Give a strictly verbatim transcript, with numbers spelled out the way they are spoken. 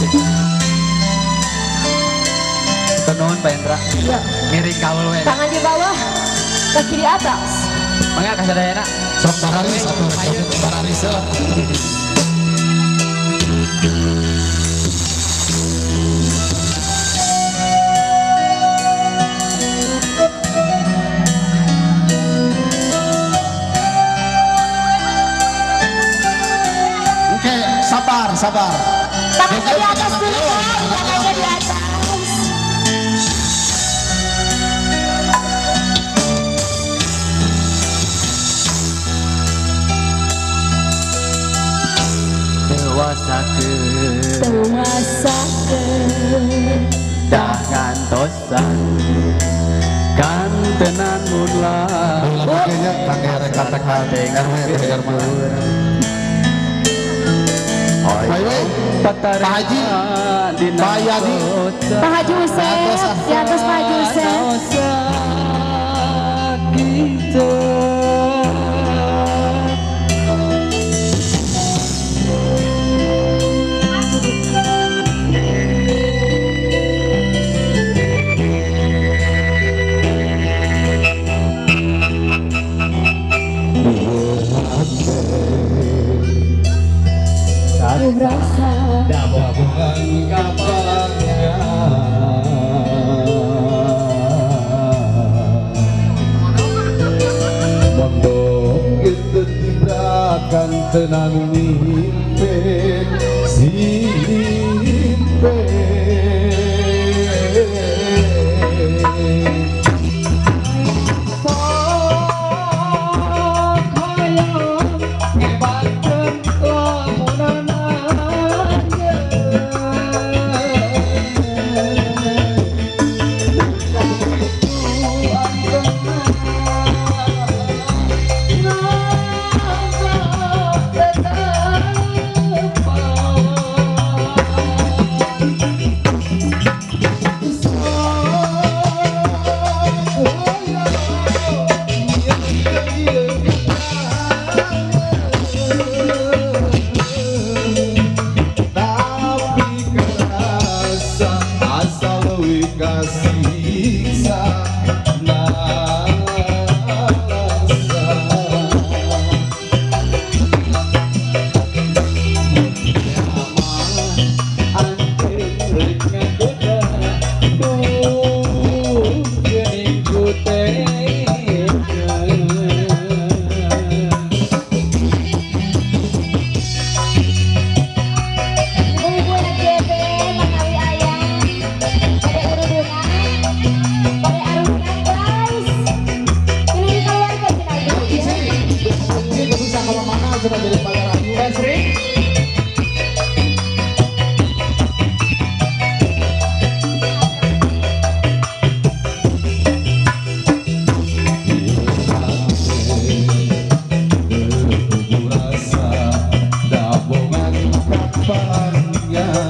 Tenon Pak Indra. Iya. Miring kaul we. Tangan di bawah, ke kiri atas. Mangga kasadayana. Sok bararis atau bararis lah. Oke, sabar, sabar. Tangannya di atas dulu kan, tangannya di atas. Dewasakeun. Dewasakeun. Dah ngantosan. Kantenan mun lah. Kayaknya kangge rek katek-katek R W dengar mah. Baik, baik. Pak Haji, Pak Haji, Pak Haji Yusef, di atas Pak Haji Yusef. Rasa dabungan kapalnya mondok itu tidak akan tenang mimpi simpe dabungan kapalnya